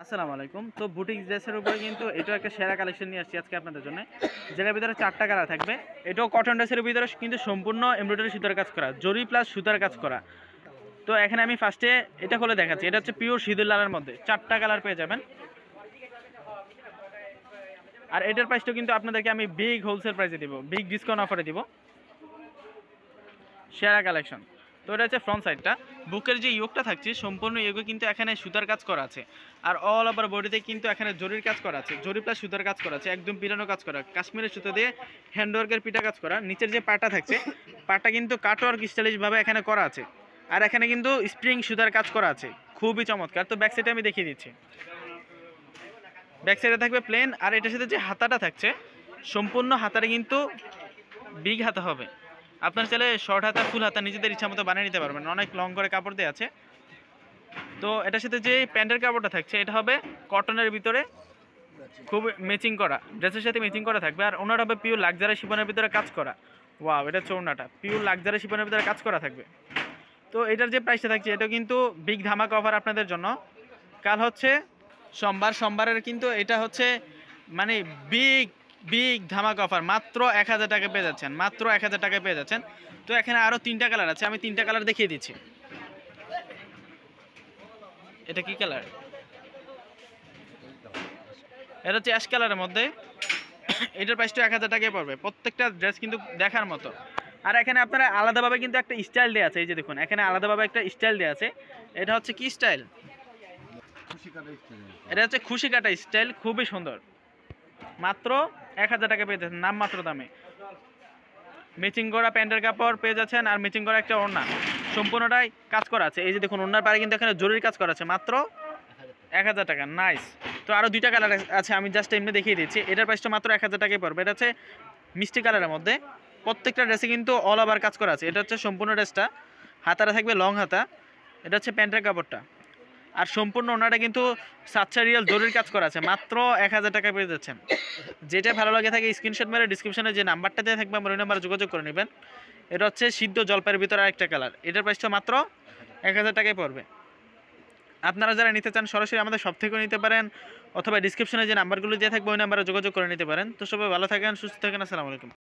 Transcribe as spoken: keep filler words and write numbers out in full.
আসসালামু আলাইকুম। তো বুটিক ড্রেসের উপরে কিন্তু এটাও একটা সেরা কালেকশন নিয়ে আসছি আজকে আপনাদের জন্য, যেটার ভিতরে চারটা কালার থাকবে। এটাও কটন ড্রেসের ভিতরে কিন্তু সম্পূর্ণ এমব্রয়ডারি সুতার কাজ করা, জরি প্লাস সুতার কাজ করা। তো এখানে আমি ফার্স্টে এটা খুলে দেখাচ্ছি। এটা হচ্ছে পিওর সিঁদুর লালের মধ্যে চারটা কালার পেয়ে যাবেন। আর এটার প্রাইসটা কিন্তু আপনাদেরকে আমি বিগ হোলসেল প্রাইসে দিব, বিগ ডিসকাউন্ট অফারে দিব। সেরা কালেকশন। তো এটা হচ্ছে ফ্রন্ট সাইডটা। বুকের যে ইয়োগটা থাকছে সম্পূর্ণ ইয়োগে কিন্তু এখানে সুতার কাজ করা আছে। আর অল ওভার বডিতে কিন্তু এখানে জরির কাজ করা আছে, জরি প্লাস সুতার কাজ করা আছে, একদম পিটানো কাজ করা, কাশ্মীরের সুতো দিয়ে হ্যান্ডওয়ার্কের পিটা কাজ করা। নিচের যে পাটা থাকছে পাটা কিন্তু কাটওয়ার্ক স্টাইলিশভাবে এখানে করা আছে। আর এখানে কিন্তু স্প্রিং সুতার কাজ করা আছে, খুবই চমৎকার। তো ব্যাক সাইডে আমি দেখিয়ে দিচ্ছি। ব্যাক সাইডে থাকবে প্লেন, আর এটার সাথে যে হাতাটা থাকছে সম্পূর্ণ হাতাটা কিন্তু বিগ হাতা হবে। আপনার চাইলে শর্ট হাতা ফুল হাতা নিজেদের ইচ্ছা মতো বানিয়ে নিতে পারবেন, অনেক লং করে কাপড় দেওয়া আছে। তো এটার সাথে যে প্যান্টের কাপড়টা থাকছে এটা হবে কটনের ভিতরে, খুব ম্যাচিং করা, ড্রেসের সাথে ম্যাচিং করা থাকবে। আর ওনার হবে পিওর লাক্সারি শিফনের ভিতরে কাজ করা। ওয়াও, এটা চৌনাটা পিওর লাক্সারি শিফনের ভিতরে কাজ করা থাকবে। তো এটার যে প্রাইসটা থাকছে এটা কিন্তু বিগ ধামাকা অফার আপনাদের জন্য। কাল হচ্ছে সোমবার, সোমবারের কিন্তু এটা হচ্ছে মানে বিগ বিগ ধামাকা অফার। মাত্র এক হাজার টাকা পেয়ে যাচ্ছেন, মাত্র এক হাজার টাকায় পেয়ে যাচ্ছেন। তো এখানে আরও তিনটা কালার আছে, আমি তিনটা কালার দেখিয়ে দিচ্ছি। এটা কি কালার? এটা হচ্ছে অ্যাশ কালারের মধ্যে। এটার প্রাইসটা এক হাজার টাকায় পড়বে। প্রত্যেকটা ড্রেস কিন্তু দেখার মতো। আর এখানে আপনারা আলাদাভাবে কিন্তু একটা স্টাইল দেওয়া আছে, এই যে দেখুন এখানে আলাদাভাবে একটা স্টাইল দেওয়া আছে। এটা হচ্ছে কি স্টাইল? এটা হচ্ছে খুশি কাটা স্টাইল, খুবই সুন্দর। মাত্র এক হাজার টাকা পেয়ে যাচ্ছেন নাম মাত্র দামে। ম্যাচিং করা প্যান্টের কাপড় পেয়ে যাচ্ছেন, আর ম্যাচিং করা একটা ওড়না, সম্পূর্ণটাই কাজ করা আছে। এই যে দেখুন ওড়নার পাড়ে কিন্তু এখানে জরুরি কাজ করা আছে, মাত্র এক হাজার টাকা। নাইস। তো আরও দুইটা কালার আছে, আমি জাস্ট এমনি দেখিয়ে দিচ্ছি। এটার প্রাইসটা মাত্র এক হাজার টাকায় পড়বে। এটা হচ্ছে মিষ্টি কালারের মধ্যে। প্রত্যেকটা ড্রেসে কিন্তু অল ওভার কাজ করা আছে। এটা হচ্ছে সম্পূর্ণ ড্রেসটা, হাতাটা থাকবে লং হাতা। এটা হচ্ছে প্যান্টের কাপড়টা, আর সম্পূর্ণ ওনাটা কিন্তু সাতশা রিয়াল জরুরি কাজ করা আছে, মাত্র এক হাজার টাকা পেয়ে যাচ্ছেন। যেটা ভালো লাগে থাকে স্ক্রিনশট মেরে ডিসক্রিপশনে যে নাম্বারটা দিয়ে থাকবে আমার ওই নাম্বারে যোগাযোগ করে নেবেন। এটা হচ্ছে সিদ্ধ জলপাইয়ের ভিতরে আরেকটা কালার। এটার প্রাইসটা মাত্র এক হাজার টাকায় পড়বে। আপনারা যারা নিতে চান সরাসরি আমাদের শপ থেকেও নিতে পারেন, অথবা ডিসক্রিপশনে যে নাম্বারগুলো দিয়ে থাকবে ওই নাম্বারে যোগাযোগ করে নিতে পারেন। তো সবাই ভালো থাকেন, সুস্থ থাকেন। আসসালামু আলাইকুম।